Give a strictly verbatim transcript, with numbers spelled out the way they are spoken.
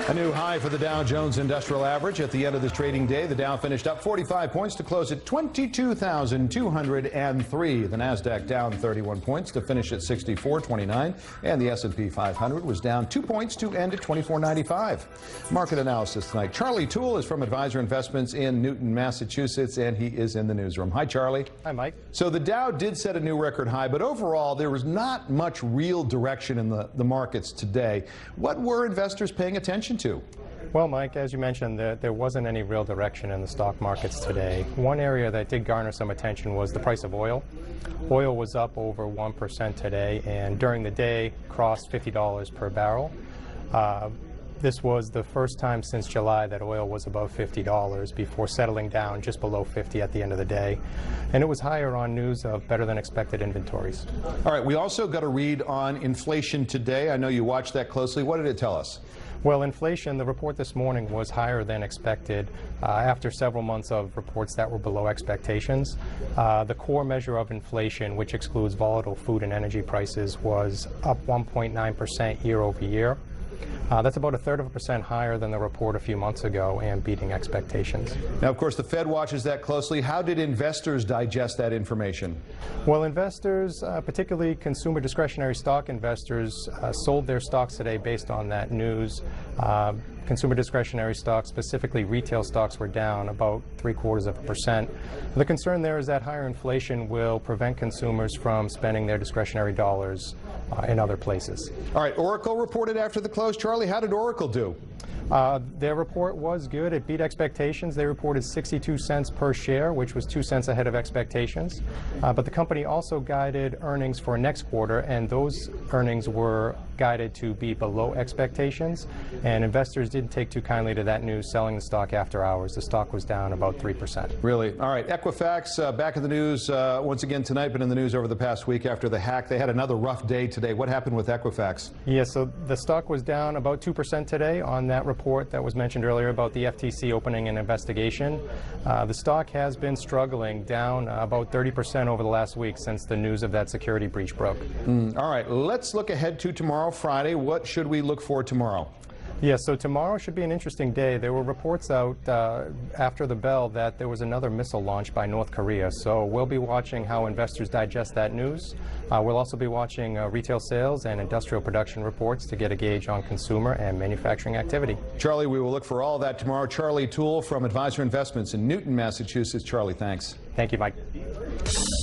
A new high for the Dow Jones Industrial Average at the end of the trading day. The Dow finished up forty-five points to close at twenty-two thousand two hundred three. The Nasdaq down thirty-one points to finish at sixty-four twenty-nine, and the S and P five hundred was down two points to end at twenty-four ninety-five. Market analysis tonight. Charlie Toole is from Advisor Investments in Newton, Massachusetts, and he is in the newsroom. Hi, Charlie. Hi, Mike. So the Dow did set a new record high, but overall there was not much real direction in the, the markets today. What were investors paying attention to? Well, Mike, as you mentioned, there, there wasn't any real direction in the stock markets today. One area that did garner some attention was the price of oil. Oil was up over one percent today, and during the day crossed fifty dollars per barrel. Uh, this was the first time since July that oil was above fifty dollars before settling down just below fifty at the end of the day. And it was higher on news of better than expected inventories. All right, we also got a read on inflation today. I know you watched that closely. What did it tell us? Well, inflation, the report this morning was higher than expected uh, after several months of reports that were below expectations. Uh, the core measure of inflation, which excludes volatile food and energy prices, was up one point nine percent year over year. Uh, that's about a third of a percent higher than the report a few months ago and beating expectations. Now, of course, the Fed watches that closely. How did investors digest that information? Well, investors, uh, particularly consumer discretionary stock investors, uh, sold their stocks today based on that news. Uh, consumer discretionary stocks, specifically retail stocks, were down about three quarters of a percent. The concern there is that higher inflation will prevent consumers from spending their discretionary dollars uh, in other places. All right, Oracle reported after the close. Charlie, how did Oracle do? Uh, their report was good. It beat expectations. They reported sixty-two cents per share, which was two cents ahead of expectations. Uh, but the company also guided earnings for next quarter, and those earnings were guided to be below expectations. And investors didn't take too kindly to that news, selling the stock after hours. The stock was down about three percent. Really? All right. Equifax, uh, back in the news uh, once again tonight, but in the news over the past week after the hack. They had another rough day today. What happened with Equifax? Yeah, so the stock was down about two percent today on that report. report that was mentioned earlier about the F T C opening an investigation. Uh, the stock has been struggling, down uh, about thirty percent over the last week since the news of that security breach broke. Mm, all right, let's look ahead to tomorrow, Friday. What should we look for tomorrow? Yes, so tomorrow should be an interesting day. There were reports out uh, after the bell that there was another missile launch by North Korea. So we'll be watching how investors digest that news. Uh, we'll also be watching uh, retail sales and industrial production reports to get a gauge on consumer and manufacturing activity. Charlie, we will look for all that tomorrow. Charlie Toole from Advisor Investments in Newton, Massachusetts. Charlie, thanks. Thank you, Mike.